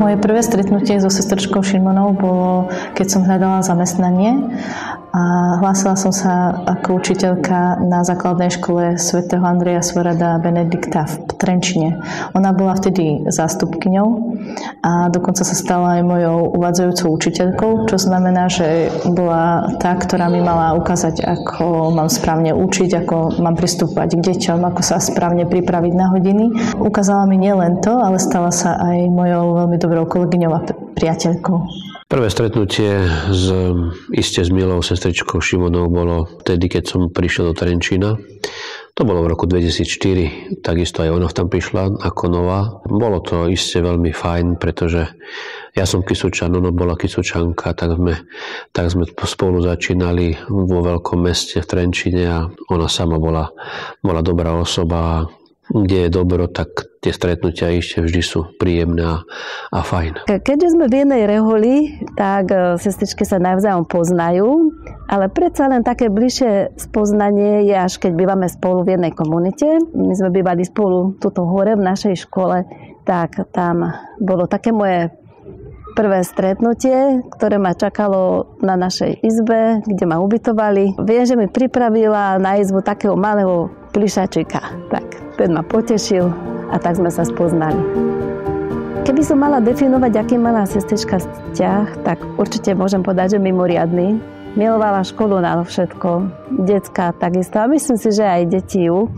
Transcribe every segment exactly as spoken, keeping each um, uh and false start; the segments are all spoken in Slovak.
Moje prvé stretnutie so sestričkou Šimonou bolo, keď som hľadala zamestnanie a hlásila som sa ako učiteľka na základnej škole svätého Andreja Svorada Benedikta v Trenčine. Ona bola vtedy zástupkyňou a dokonca sa stala aj mojou uvádzajúcou učiteľkou, čo znamená, že bola tá, ktorá mi mala ukázať, ako mám správne učiť, ako mám pristupovať k deťom, ako sa správne pripraviť na hodiny. Ukázala mi nielen to, ale stala sa aj mojou veľmi dobrou kolegyňou a priateľkou. Prvé stretnutie s, iste s milou sestričkou Šimonou bolo vtedy, keď som prišiel do Trenčína. To bolo v roku dvetisícštyri, takisto aj ona tam prišla ako nová. Bolo to iste veľmi fajn, pretože ja som Kysučan, ona bola Kysučanka, tak sme, tak sme spolu začínali vo veľkom meste v Trenčine a ona sama bola, bola dobrá osoba. Kde je dobro, tak tie stretnutia ešte vždy sú príjemné a, a fajn. Keďže sme v jednej reholi, tak sestričky sa navzájom poznajú, ale predsa len také bližšie spoznanie je, až keď bývame spolu v jednej komunite. My sme bývali spolu tuto hore v našej škole, tak tam bolo také moje prvé stretnutie, ktoré ma čakalo na našej izbe, kde ma ubytovali. Viem, že mi pripravila na izbu takého malého plišačika. Tak, ten ma potešil a tak sme sa spoznali. Keby som mala definovať, aký mala sestrička vzťah, tak určite môžem povedať, že mimoriadny. Milovala školu na všetko, decka takisto a myslím si, že aj deti ju.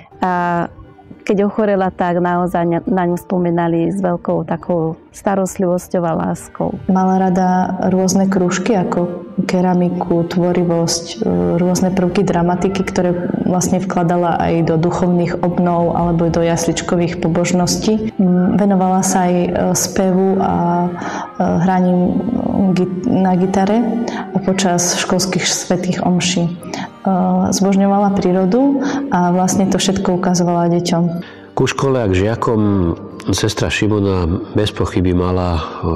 A keď ochorela, tak naozaj na ňu spomínali s veľkou takou starostlivosťou a láskou. Mala rada rôzne krúžky ako keramiku, tvorivosť, rôzne prvky dramatiky, ktoré vlastne vkladala aj do duchovných obnov alebo do jasličkových pobožností. Venovala sa aj spevu a hraním na gitare počas školských svätých omší. Zbožňovala prírodu a vlastne to všetko ukazovala deťom. Ku škole a k žiakom sestra Šimona bez pochyby mala,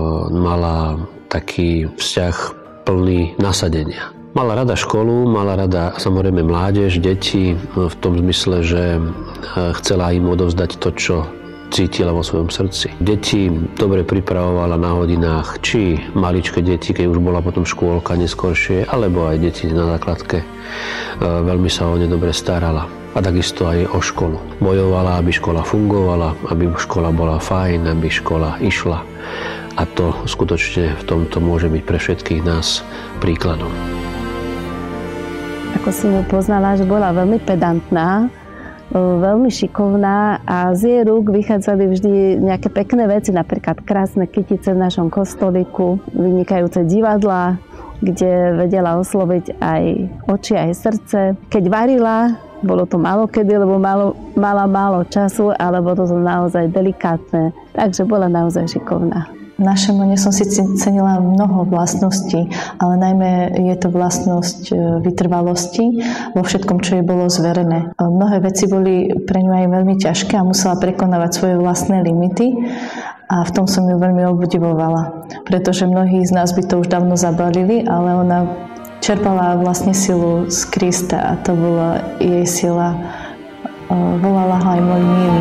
mala taký vzťah plný nasadenia. Mala rada školu, mala rada samozrejme mládež, deti v tom zmysle, že chcela im odovzdať to, čo cítila vo svojom srdci. Deti dobre pripravovala na hodinách, či maličké deti, keď už bola potom škôlka neskoršie, alebo aj deti na základke. Veľmi sa o ne dobre starala. A takisto aj o školu. Bojovala, aby škola fungovala, aby škola bola fajn, aby škola išla. A to skutočne v tomto môže byť pre všetkých nás príkladom. Ako som ju poznala, že bola veľmi pedantná, veľmi šikovná a z jej rúk vychádzali vždy nejaké pekné veci, napríklad krásne kytice v našom kostolíku, vynikajúce divadlá, kde vedela osloviť aj oči, aj srdce. Keď varila, bolo to málo kedy, lebo malo, mala málo času, ale bolo to naozaj delikátne, takže bola naozaj šikovná. V našej Mone som si cenila mnoho vlastností, ale najmä je to vlastnosť vytrvalosti vo všetkom, čo jej bolo zverené. Mnohé veci boli pre ňu aj veľmi ťažké a musela prekonávať svoje vlastné limity a v tom som ju veľmi obdivovala, pretože mnohí z nás by to už dávno zabalili, ale ona čerpala vlastne silu z Krista a to bola jej sila. Volala ho aj môj milý.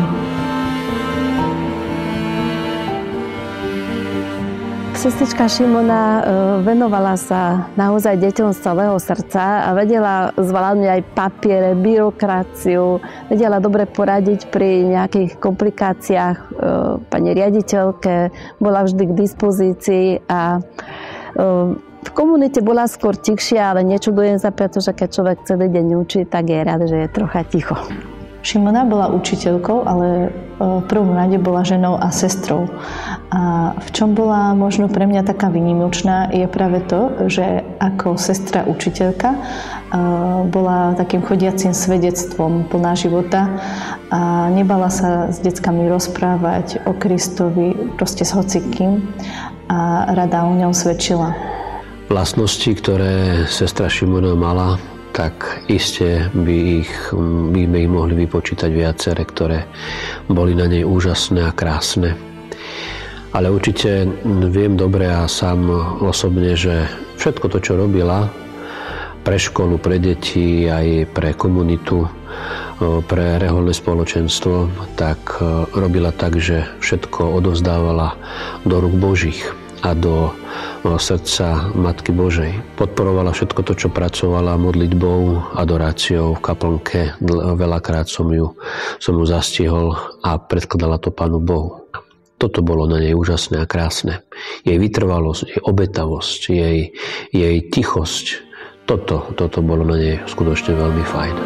Sestrička Šimona venovala sa naozaj deťom z celého srdca a vedela zvládnuť aj papiere, byrokraciu, vedela dobre poradiť pri nejakých komplikáciách pani riaditeľke, bola vždy k dispozícii a v komunite bola skôr tichšia, ale nečudujem sa, pretože keď človek celý deň učí, tak je rád, že je trocha ticho. Šimona bola učiteľkou, ale v prvom rade bola ženou a sestrou. A v čom bola možno pre mňa taká výnimočná, je práve to, že ako sestra učiteľka bola takým chodiacím svedectvom plná života a nebala sa s deckami rozprávať o Kristovi, proste s hocikým a rada o ňom svedčila. Vlastnosti, ktoré sestra Šimona mala, tak iste by, ich, by sme ich mohli vypočítať viaceré, ktoré boli na nej úžasné a krásne. Ale určite viem dobre a sám osobne, že všetko to, čo robila pre školu, pre deti, aj pre komunitu, pre reholné spoločenstvo, tak robila tak, že všetko odovzdávala do rúk Božích a do srdca Matky Božej. Podporovala všetko to, čo pracovala modlitbou, adoráciou v kaplnke. Veľakrát som ju, som ju zastihol a predkladala to Pánu Bohu. Toto bolo na nej úžasné a krásne. Jej vytrvalosť, jej obetavosť, jej, jej tichosť. Toto, toto bolo na nej skutočne veľmi fajn.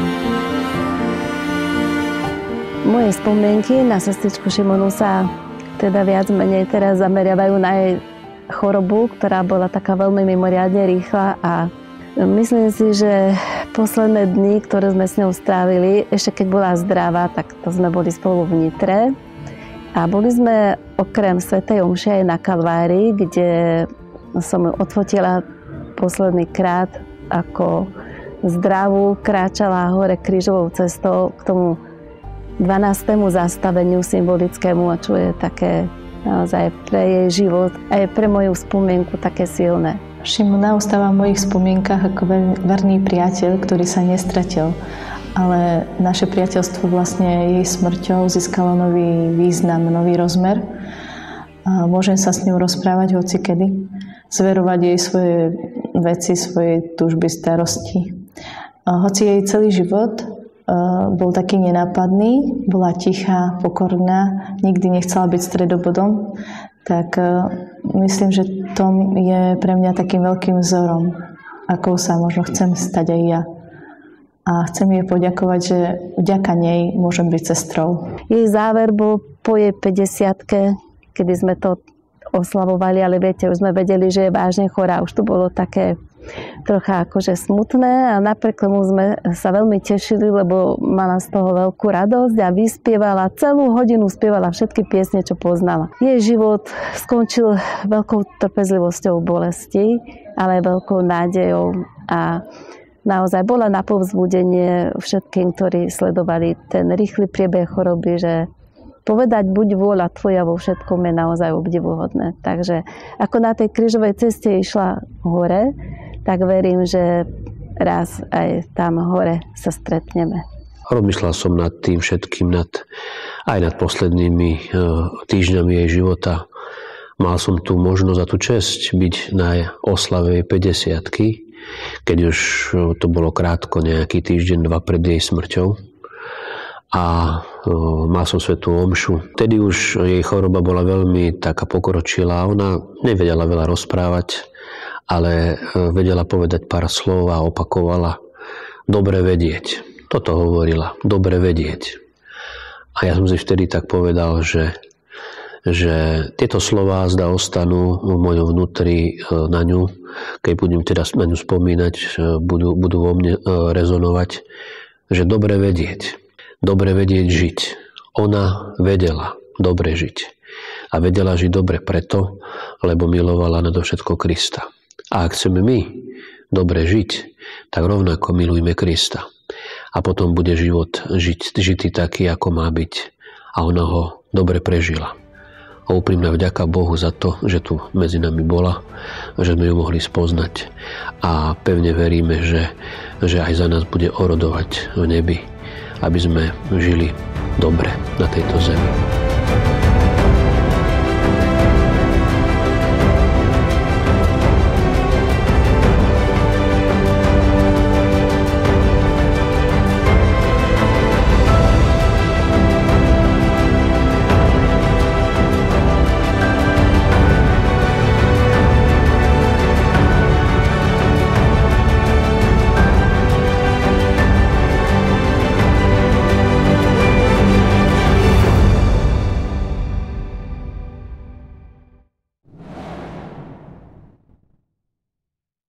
Moje spomienky na sestričku Šimonu sa teda viac menej teraz zameriavajú na jej chorobu, ktorá bola taká veľmi mimoriadne rýchla a myslím si, že posledné dni, ktoré sme s ňou strávili, ešte keď bola zdravá, tak to sme boli spolu v Nitre a boli sme okrem svätej omše aj na Kalvárii, kde som ju odfotila posledný krát, ako zdravú kráčala hore krížovou cestou k tomu dvanástému zastaveniu symbolickému, a čo je také naozaj pre jej život a je pre moju spomienku také silné. Šimona ostáva v mojich spomienkach ako verný priateľ, ktorý sa nestratil. Ale naše priateľstvo vlastne jej smrťou získalo nový význam, nový rozmer. A môžem sa s ňou rozprávať hocikedy, zverovať jej svoje veci, svoje túžby, starosti. A hoci jej celý život bol taký nenápadný, bola tichá, pokorná, nikdy nechcela byť stredobodom, tak myslím, že Tom je pre mňa takým veľkým vzorom, akou sa možno chcem stať aj ja. A chcem jej poďakovať, že vďaka nej môžem byť sestrou. Jej záver bol po jej päťdesiatke, kedy sme to oslavovali, ale viete, už sme vedeli, že je vážne chorá. Už to bolo také trocha akože smutné a napriek tomu sme sa veľmi tešili, lebo mala z toho veľkú radosť a vyspievala, celú hodinu spievala všetky piesne, čo poznala. Jej život skončil veľkou trpezlivosťou bolesti, ale aj veľkou nádejou a naozaj bola na povzbudenie všetkým, ktorí sledovali ten rýchly priebeh choroby, že povedať buď vôľa tvoja vo všetkom je naozaj obdivuhodné. Takže ako na tej krížovej ceste išla hore, tak verím, že raz aj tam hore sa stretneme. Rozmýšľal som nad tým všetkým, nad, aj nad poslednými týždňami jej života. Mal som tu možnosť a tu česť byť na oslave jej päťdesiatky, keď už to bolo krátko, nejaký týždeň, dva pred jej smrťou. A mal som svätú omšu. Vtedy už jej choroba bola veľmi taká pokročilá. Ona nevedela veľa rozprávať, ale vedela povedať pár slov a opakovala dobre vedieť. Toto hovorila, dobre vedieť. A ja som si vtedy tak povedal, že, že tieto slová zdá ostanú v mojom vnútri na ňu. Keď budem teda na ňu spomínať, budú, budú vo mne rezonovať, že dobre vedieť. Dobre vedieť žiť. Ona vedela dobre žiť. A vedela žiť dobre preto, lebo milovala nadovšetko Krista. A ak chceme my dobre žiť, tak rovnako milujme Krista. A potom bude život žiť, žitý taký, ako má byť. A ona ho dobre prežila. A úprimná vďaka Bohu za to, že tu medzi nami bola, že sme ju mohli spoznať. A pevne veríme, že, že aj za nás bude orodovať v nebi, aby sme žili dobre na tejto zemi.